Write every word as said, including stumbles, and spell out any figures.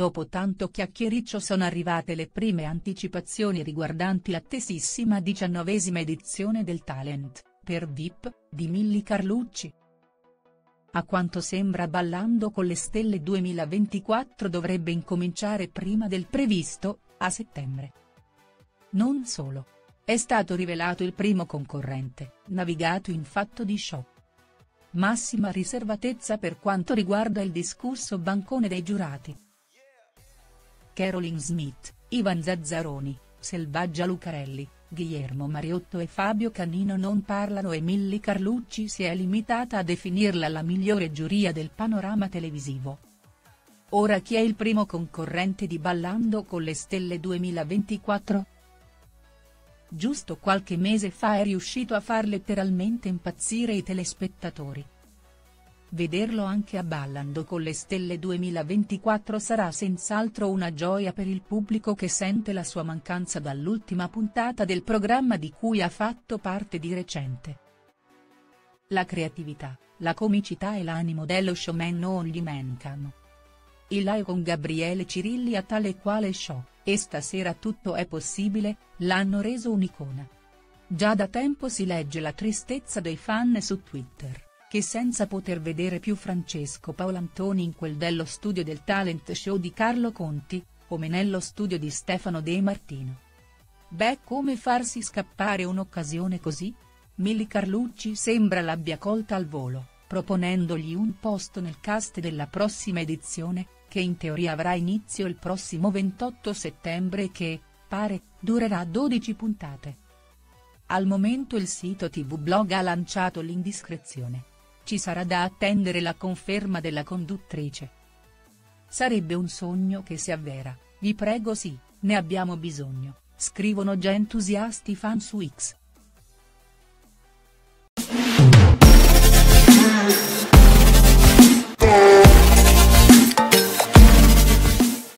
Dopo tanto chiacchiericcio sono arrivate le prime anticipazioni riguardanti l'attesissima diciannovesima edizione del Talent, per V I P, di Milly Carlucci. A quanto sembra Ballando con le Stelle duemilaventiquattro dovrebbe incominciare prima del previsto, a settembre. Non solo. È stato rivelato il primo concorrente, navigato in fatto di show. Massima riservatezza per quanto riguarda il discusso bancone dei giurati. Caroline Smith, Ivan Zazzaroni, Selvaggia Lucarelli, Guillermo Mariotto e Fabio Canino non parlano e Milly Carlucci si è limitata a definirla la migliore giuria del panorama televisivo. Ora chi è il primo concorrente di Ballando con le Stelle duemilaventiquattro? Giusto qualche mese fa è riuscito a far letteralmente impazzire i telespettatori. Vederlo anche a Ballando con le Stelle duemilaventiquattro sarà senz'altro una gioia per il pubblico che sente la sua mancanza dall'ultima puntata del programma di cui ha fatto parte di recente. La creatività, la comicità e l'animo dello showman non gli mancano. Il live con Gabriele Cirilli a tale e quale show, e stasera tutto è possibile, l'hanno reso un'icona. Già da tempo si legge la tristezza dei fan su Twitter, che senza poter vedere più Francesco Paolantoni in quel dello studio del talent show di Carlo Conti, come nello studio di Stefano De Martino. Beh, come farsi scappare un'occasione così? Milly Carlucci sembra l'abbia colta al volo, proponendogli un posto nel cast della prossima edizione, che in teoria avrà inizio il prossimo ventotto settembre e che, pare, durerà dodici puntate. Al momento il sito tivù Blog ha lanciato l'indiscrezione. Ci sarà da attendere la conferma della conduttrice. Sarebbe un sogno che si avvera, vi prego sì, ne abbiamo bisogno, scrivono già entusiasti fan su X.